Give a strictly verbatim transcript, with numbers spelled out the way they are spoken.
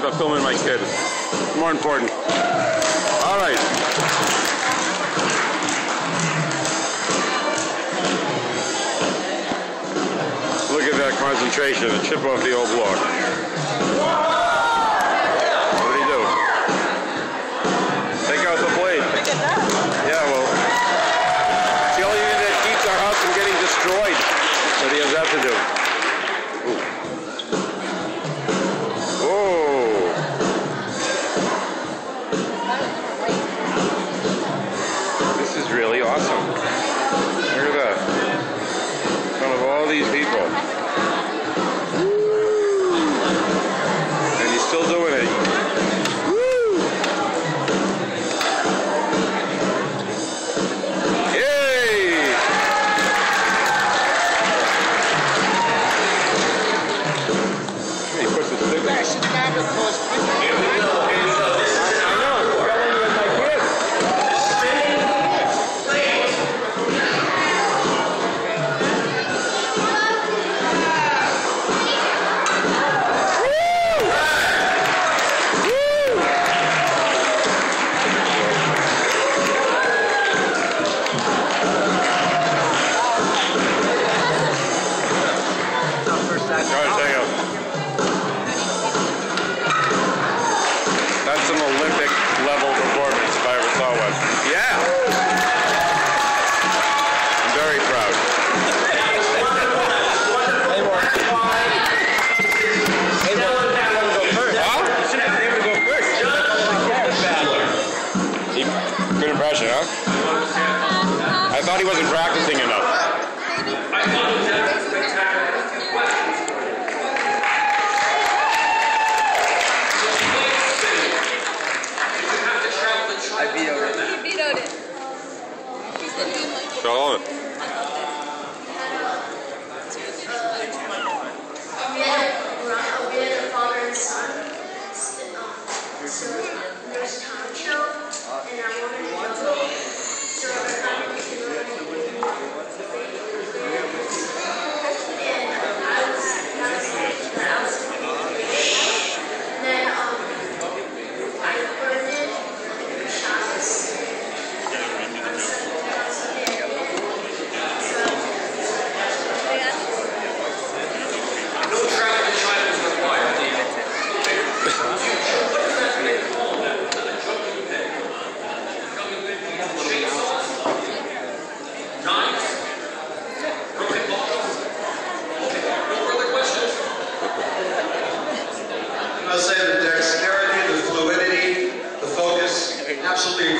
uh, filming my kid. More important. All right. Look at that concentration, a chip off the old block. What did he do? Take out the blade. Yeah, well, it's the only thing that keeps our house from getting destroyed. What he has that to do? Really awesome. Look at that. In front of all these people. And he's still doing it. Woo! Yay! He puts the stick on. That's an Olympic level performance if I ever saw one. Yeah! I'm very proud. Huh? Good impression, huh? I thought he wasn't practicing enough. I thought it was spectacular. Shalom. We had a father and son. So there's a time show, and I wanted to go. So I thought we could go. And I was, I was, I was, and then um, I burned it in Shabbos. I'll say the dexterity, the fluidity, the focus, absolutely